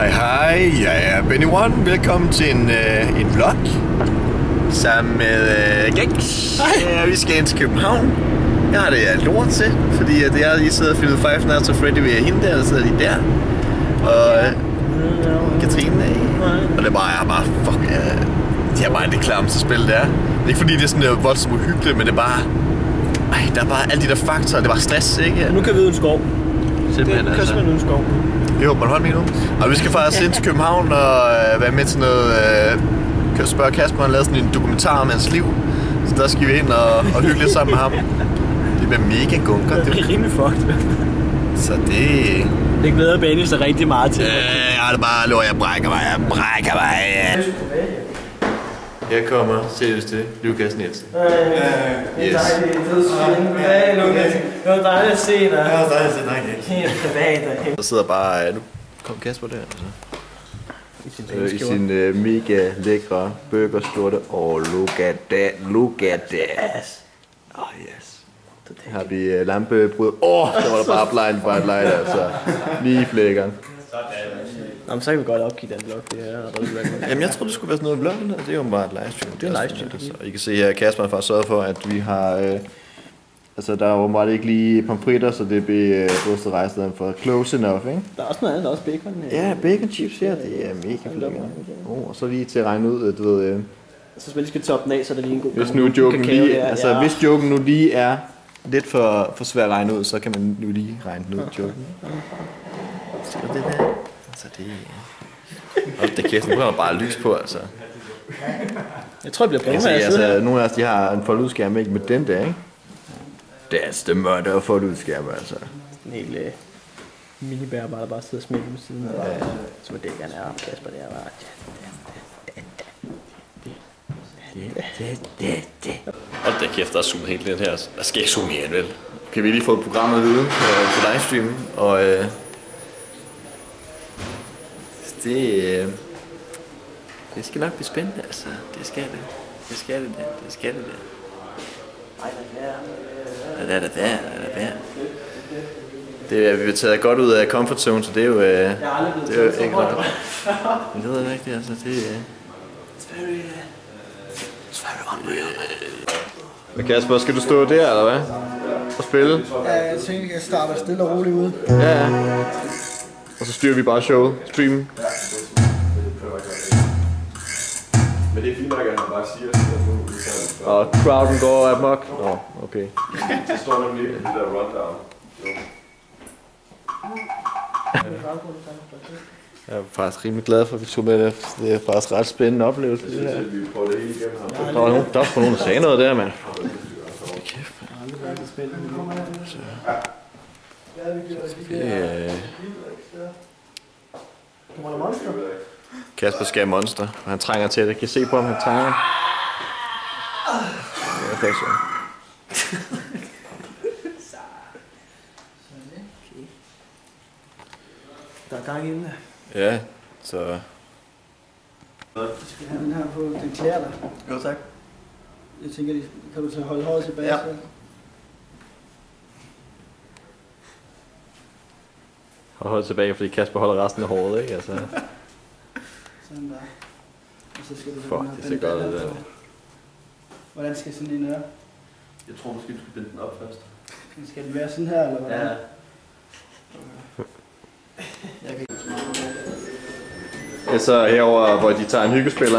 Hej, jeg er Benny One. Velkommen til en vlog sammen med Gengs. Vi skal ind til København. Jeg har det lort til, fordi at jeg lige sidder og filmet Five Nights at Freddy ved hende der, der sidder lige der. Og Katrine, og det er bare fuck, det er bare det klamste spil, det er. Det er ikke fordi det er sådan voldsomt uhyggeligt, men det er bare, der er bare alle de der faktorer, det er bare stress, ikke? Nu kan vi ud en skov. Simpelthen, det kan simpelthen ud en skov. Det er jo Bornholm lige nu. Og vi skal faktisk ind til København og være med til noget, spørge Kasper, han lavede sådan en dokumentar om hans liv. Så der skal vi ind og hygge lidt sammen med ham. Det bliver mega gunker. Det er rimelig fucked. Så det... Det glæder Benny så rigtig meget til. Ja, det bare lå, jeg brækker mig. Her kommer selveste Lukas Nielsen. Yes. Det var dejligt at se dig. Det var dejligt at se dig. Helt privat. Der sidder bare... Nu kom Kasper der. I sin mega lækre burgerskjorte. Look at that. Oh yes. Her har vi lampebrud. Der var der bare blind bright light, altså. Lige flækkeren. Nå, så kan vi godt opgive den vlog. Jamen jeg tror det skulle være sådan noget vlog, det er jo bare et livestream. Det er en livestream. Altså. I kan se her, Kasper har faktisk sørget for, at vi har... altså der er åbenbart ikke lige pomfritter, så det bliver brustet rejstedet for close enough, ikke? Der er også noget andet, der er også bacon. Ja, bacon chips her, det er mega lækkert. Og så lige til at regne ud, du ved... Så hvis vi skal toppe den af, så er det lige en god... Hvis nu joken lige... Altså hvis joken nu lige er lidt for svær at regne ud, så kan man nu lige regne den ud, joken. Så det der... Altså det... Og det kæft, nu kommer bare lys på, altså. Jeg tror, det bliver bra. Altså, nogle af os, de har en foldudskærm, ikke? Med den der, ikke? That's the murder of foldudskærm, altså. En hel minibær, der bare sidder og smiler med siden. Ja. Så det gerne er Kasper, det er bare... Hold da kæft, der er zoomet helt lidt her. Der skal ikke zoome mere, vel? Kan vi lige få programmet at vide på livestreamen, og... Det skal nok blive spændende, altså. Det skal det. Det er, vi har taget godt ud af comfort zone, så det er jo... det er jo ikke godt. Men det ved jeg ikke, altså. Det er... Men Kasper, skal du stå der, eller hvad? Og spille? Ja, jeg tænker, jeg starter stille og roligt ude. Ja. Og så styrer vi bare showet, streamen. Men det er fint nok, at han bare siger, at og crowden går amok. Okay. Det står nemlig i det der rundown. Jeg er faktisk rimelig glad for, at vi tog med det. Det er faktisk ret spændende oplevelse. Det her. Vi prøver det hele igennem. Der var også nogen, der sagde noget der, mand. Kæft, Kasper skal have monster, og han trænger til det. Kan I se på ham, han trænger? Ja, faktisk så. Der er gang i den. Ja, så... Du skal have den her på, den klæder dig. Jo, tak. Jeg tænker, kan du så holde håret tilbage? Ja. Hold håret tilbage, fordi Kasper holder resten af håret, ikke? Altså. Sådan der. Og så skal du fuck, det ser godt ud, det der. Hvordan skal sådan en være? Jeg tror måske, du skal binde den op først. Skal den være sådan her, eller hvad? Ja. Jeg kan... Så herover, hvor de tager en hyggespiller.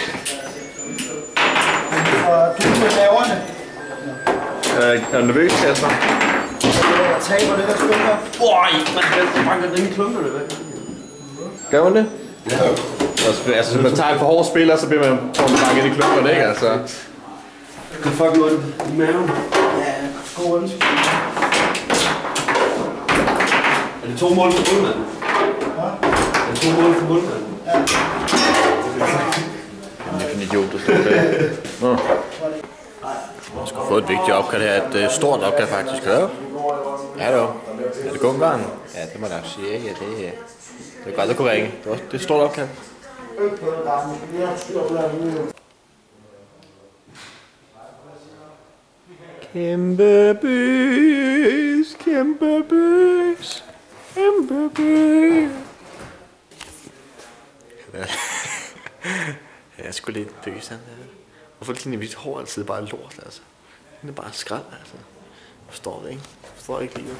Og du er laverne. Er du nervøs, Kasper? Jeg taber det der klumper. Man banker ringe klumper det væk. Gør man det? Ja. Altså, hvis man tager en for hård spiller, så bliver man banket i klumperne, ikke? Altså. Kan fuck noget i maven. Ja, god ønske. Er det 2 mål for bunden? Er det 2 mål for bunden? Ja. Det er en idiot, der står der. Jeg skulle få et vigtigt opkald her. Et stort opkald faktisk. Ja, jo. Er det Gungarn? Ja, det må jeg nok sige. Ja, det er godt, at kunne ringe. Det er et stort opkald. Kæmpe bys, kæmpe bys, kæmpe bys. er sgu lidt bøs, han der. Hvorfor ligner mit hår altid bare lort, altså? Det er bare skrald, altså. Jeg forstår det ikke. Jeg forstår ikke livet.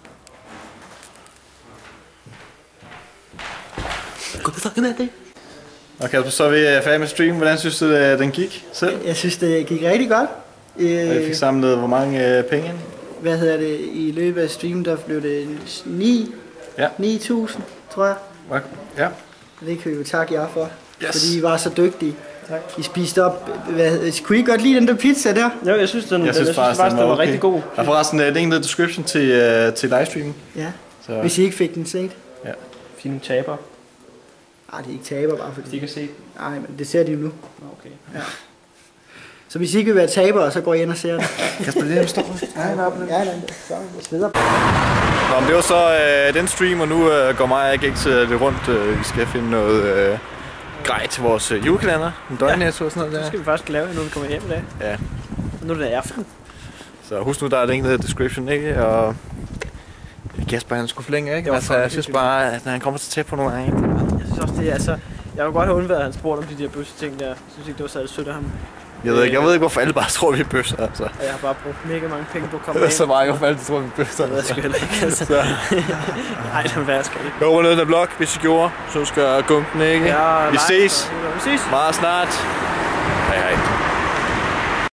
Okay, så er vi færdige med streamen. Hvordan synes du, den gik selv? Jeg synes, det gik rigtig godt. Og jeg fik samlet hvor mange penge ind? Hvad hedder det? I løbet af streamen, der blev det 9.000, tror jeg. Ja. Det kan vi jo takke jer for, Yes. fordi I var så dygtige. Tak. I spiste op. Kunne I godt lide den der pizza der? Jo, jeg synes, den faktisk, den var rigtig god. Der er forresten link ned i description til livestreamen. Ja, Så. hvis I ikke fik den set. Ja. Fine taber. Nej, det er ikke taber bare fordi. De kan se. Nej, men det ser de jo nu. Okay. Ja. Så hvis I ikke vil være tabere, så går I ind og ser det. Kasper, det er der står. Nej, jeg sveder. Nå, men det var så den stream, og nu går mig og Gex lidt rundt. Vi skal finde noget grej til vores julekalender. En døgnetto og sådan noget der. Det skal vi faktisk lave, når vi kommer hjem i dag. Ja. Og nu er det aften. Så husk nu, der er link ned i description, ikke? Og Kasper, han skulle forlænge, ikke? Altså, jeg synes bare, at når han kommer så tæt på nogle gange. Jeg synes også, det er altså... Jeg kunne godt have undværet, at han spurgte om de der bøsse-ting der. Jeg synes ikke, det var særlig sødt af ham. Jeg ved ikke, hvorfor alle bare tror, vi er bøsser, altså. Og jeg har bare brugt mega mange penge på at komme Det er af. så meget, hvorfor alle tror, vi er bøsser. Det ved jeg sgu heller ikke, altså. Nej, den værd skal ikke. Jeg håber ned i den blog, hvis I gjorde. Så skal gunken, ikke? Ja, vi ses Vi ses. meget snart.